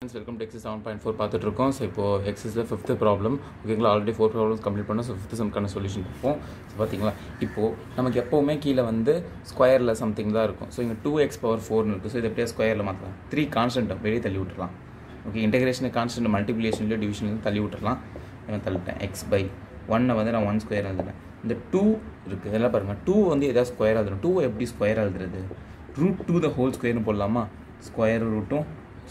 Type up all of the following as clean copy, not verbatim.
friends, welcome to exercise 7.4 பார்த்துட்டு இருக்கோம். So இப்போ எக்ஸசைஸில் 5th ப்ராப்ளம் ஓகேங்களா. ஆல்ரெடி 4 ப்ராப்ளம்ஸ் கம்ப்ளீட் பண்ணோம். ஸோ 5th சம்க்கான சொல்யூஷன் பார்ப்போம். ஸோ பார்த்தீங்களா, இப்போது நமக்கு எப்போவுமே கீழே வந்து ஸ்கொயரில் சம்திங் தான் இருக்கும். ஸோ இங்கே 2x⁴ இருக்குது. ஸோ இதை எப்படியா ஸ்கொயரில் மாற்றலாம். 3 கான்ஸ்டன்ட்டை வெளியே தள்ளி விட்டுறலாம். ஓகே, இன்டெகிரேஷன் கான்ஸ்டன்ட் மல்டிப்ளிகேஷன்லையோ டிவிஷன்லையும் தள்ளி விட்டுறலாம். நான் தள்ளிட்டேன். x/1 வந்து நான் 1 ஸ்கொயர் எழுதுறேன். இந்த 2 இருக்குது, இதெல்லாம் பாருங்கள். 2 வந்து எதாவது ஸ்கொயர் எழுதுறோம். 2 எப்படி ஸ்கொயர் எழுதுறது? √2 போடலாமா? ஸ்கொயர் ரூட்டும்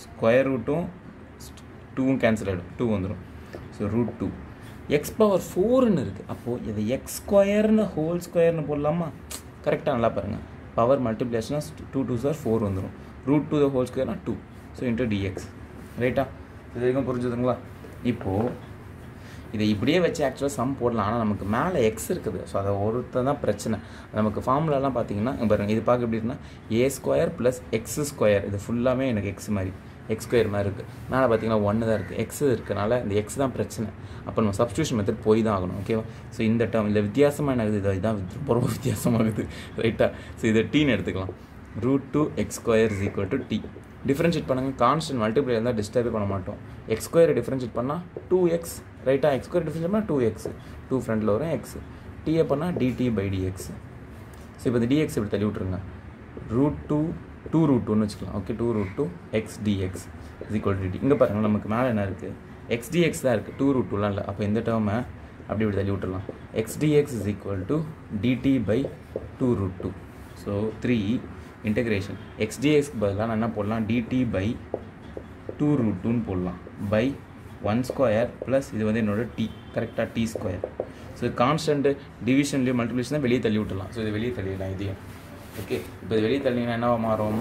2 கேன்சல் ஆகிடும், 2 வந்துடும். ஸோ √2 x⁴ இருக்குது. அப்போது இது x² போடலாமா? கரெக்டாக நல்லா பாருங்கள். பவர் மல்டிப்ளிகேஷனா 2 2s 4 வந்துடும். √2 2. So into dx. ரைட்டா? இது வரைக்கும் புரிஞ்சுதுங்களா? இப்போது இதை இப்படியே வச்சு ஆக்சுவலாக சம் போடலாம். ஆனால் நமக்கு மேலே எக்ஸ் இருக்குது. ஸோ அதை ஒருத்தர் தான் பிரச்சனை. நமக்கு ஃபார்முலாலாம் பார்த்தீங்கன்னா பாருங்கள், இது பார்க்க எப்படி இருக்குன்னா a² + x². இது ஃபுல்லாமே எனக்கு எக்ஸ் மாதிரி, x² மாதிரி இருக்குது. மேலே பார்த்தீங்கன்னா 1 தான் இருக்குது. எக்ஸ் இருக்கனால இந்த எக்ஸ் தான் பிரச்சனை. அப்போ நம்ம சப்ஸ்டியூஷன் மெத்தட் போய் தான் ஆகணும். ஓகேவா? ஸோ இந்த டேர்ம் இல்லை வித்தியாசமாக எனக்கு இதுதான் ரொம்ப வித்தியாசமாகுது. ரைட்டா? ஸோ இதை டீன்னு எடுத்துக்கலாம். √2x² t. டிஃப்ரென்ஷியேட் பண்ணுங்கள். கான்ஸ்டன்ட் மல்டிப்ளை இருந்தால் டிஸ்டர்பே பண்ண மாட்டோம். x² டிஃப்ரென்ஷியேட் பண்ணால் 2x. ரைட்டா? x² டிஃப்ரென்ஷியேட் பண்ணால் 2x. 2 ஃப்ரண்ட்டில் வரும் x. t பண்ணால் dt/dx. ஸோ இப்போ இந்த dx இப்படி தள்ளி விட்ருங்க. √2 வச்சுக்கலாம். Okay, 2√2x dx = dt. இங்கே பாருங்கள், நமக்கு மேலே என்ன இருக்குது? x dx தான் இருக்குது, 2√2லாம் இல்லை. அப்போ இந்த டேர்மை அப்படி இப்படி தள்ளி விட்டுடலாம். x dx = dt/2√2. So 3 integration x dxக்கு பதிலாக நான் என்ன போடலாம்? dt/2√2 போடலாம். பை 1² ப்ளஸ் இது வந்து என்னோட t. கரெக்டாக t². ஸோ கான்ஸ்டன்ட் டிவிஷன்லேயும் மல்டிப்ளிகேஷன் தான் வெளியே தள்ளி விட்டுலாம். ஸோ இது வெளியே தள்ளிடலாம் இதையும். ஓகே, இப்போ இது வெளியே தள்ளிங்கன்னா என்னவா மாறும்?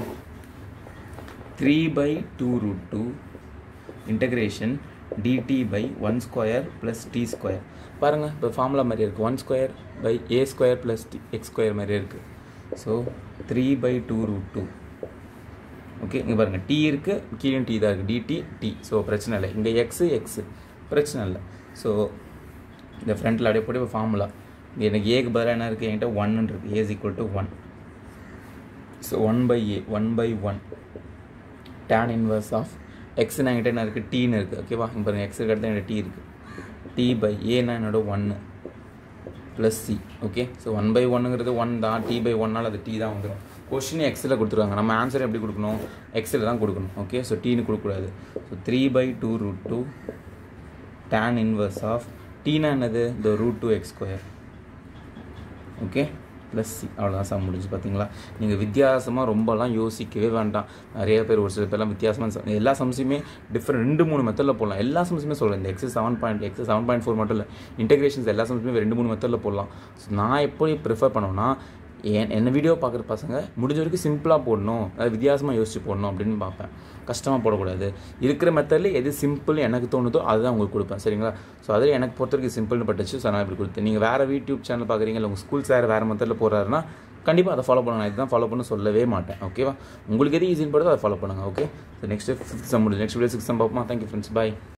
3/2√2 இன்டெகிரேஷன் dt/1² ப்ளஸ் t². பாருங்கள், இப்போ ஃபார்முலா மாதிரி இருக்குது. 1² + a² + x² மாதிரியே இருக்குது. ஸோ 3/2√2. ஓகே, இங்கே பாருங்கள், t இருக்குது, கீழே t தான் இருக்குது, dt t. ஸோ பிரச்சனை இல்லை. இங்கே எக்ஸு பிரச்சனை இல்லை. ஸோ இந்த ஃப்ரண்ட்டில் அப்படியே போட்டு இப்போ ஃபார்முலா இங்கே எனக்கு ஏக்கு பதிலாக என்ன இருக்குது? என்கிட்ட 1 இருக்குது. a = 1. So 1/a 1/1 tan inverse of எக்ஸ்னா என்கிட்ட என்ன இருக்குது? டீன்னு இருக்குது. ஓகேவா? இங்கே பாருங்கள், எக்ஸுக்கு அடுத்து என்கிட்ட t இருக்குது. t/a என்னோட 1 ப்ளஸ் c. ஓகே, ஸோ 1/1ங்கிறது 1 தான். t/1னால் அது t தான் வந்துடும். கொஷின் எக்ஸில் கொடுத்துருவாங்க. நம்ம ஆன்சர் எப்படி கொடுக்கணும்? எக்ஸில் தான் கொடுக்கணும். ஓகே, ஸோ டீன்னு கொடுக்கக்கூடாது. ஸோ 3/2√2 tan இன்வர்ஸ் ஆஃப் டீனா என்னது? இந்த √2x². Okay, plus C. அவ்வளோதான் சம் முடிஞ்சு. பார்த்தீங்களா? நீங்கள் வித்தியாசமாக ரொம்பலாம் யோசிக்கவே வேண்டாம். நிறைய பேர் ஒரு சில பேர்லாம் வித்தியாசமாக எல்லா சம்ஸுமே டிஃப்ரெண்ட் 2-3 மெத்தடில் போடலாம். எல்லா சம்ஸுமே சொல்கிறேன். இந்த எக்ஸஸ் 7.4 மட்டும் இல்லை, இன்டெகிரேஷன்ஸ் எல்லா சம்ஸுமே 2-3 மெத்தடில் போடலாம். ஸோ நான் எப்படி ப்ரிஃபர் பண்ணுவேன்னா, என்ன வீடியோ பார்க்குற பசங்க முடிஞ்ச வரைக்கும் சிம்பிளாக போடணும், அதாவது வித்தியாசமாக யோசிச்சு போடணும் அப்படின்னு பார்ப்பேன். கஷ்டமாக போடக்கூடாது. இருக்கிற மெத்தடில் எது சிம்பிள் எனக்கு தோணுதோ அதுதான் உங்களுக்கு கொடுப்பேன். சரிங்களா? ஸோ அதில் எனக்கு பொறுத்த வரைக்கும் சிம்பிள்னு பட்டுச்சு. ஸோ நான் இப்படி கொடுத்தேன். நீங்கள் வேறு யூடியூப் சேனல் பார்க்குறீங்க, இல்லை உங்கள் ஸ்கூல் சார் வேறு மெத்தடில் போடுறாருன்னா கண்டிப்பாக அதை ஃபாலோ பண்ணணும். இதுதான் ஃபாலோ பண்ண சொல்லவே மாட்டேன். ஓகேவா? உங்களுக்கு எது ஈஸின்னு படுதோ அதை ஃபாலோ பண்ணுங்கள். Okay, so next 5th sum முடிஞ்சு. நெக்ஸ்ட் வீடியோ 6th சம் பார்ப்போமா? தேங்க்யூ ஃப்ரெண்ட்ஸ், பாய்.